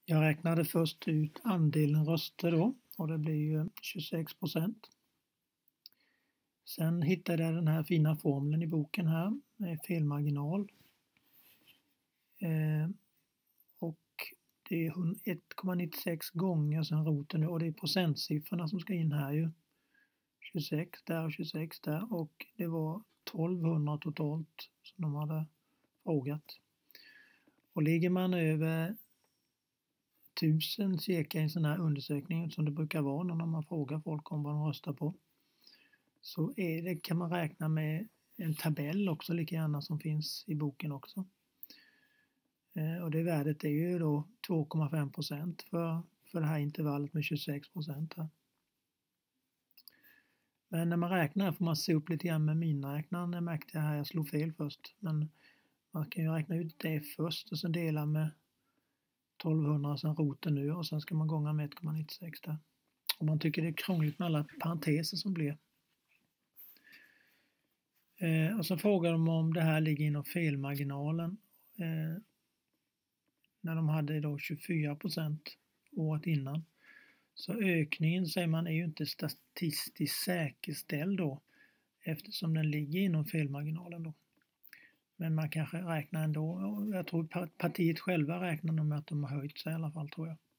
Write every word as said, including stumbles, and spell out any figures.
Jag räknade först ut andelen röster då och det blir ju tjugosex procent. Sen hittade jag den här fina formeln i boken här med felmarginal. Eh, och det är ett komma nittiosex gånger sen roten och det är procentsiffrorna som ska in här ju. tjugosex där och tjugosex där och det var tolvhundra totalt som de hade frågat. Och ligger man över tusen cirka i en sån här undersökning som det brukar vara när man frågar folk om vad de röstar på, så är det, kan man räkna med en tabell också lika gärna som finns i boken också. Eh, och det värdet är ju då två komma fem procent för, för det här intervallet med tjugosex procent här. Men när man räknar får man se upp lite grann med miniräknaren. Jag märkte jag här, jag slog fel först. Men man kan ju räkna ut det först och sen dela med tolvhundra sen roten nu och sen ska man gånga med ett komma nittiosex där. Om man tycker det är krångligt med alla parenteser som blir. Eh, och så frågar de om det här ligger inom felmarginalen. Eh, när de hade då tjugofyra procent året innan. Så ökningen säger man är ju inte statistiskt säkerställd då eftersom den ligger inom felmarginalen då. Men man kanske räknar ändå, jag tror partiet själva räknar med att de har höjt sig i alla fall tror jag.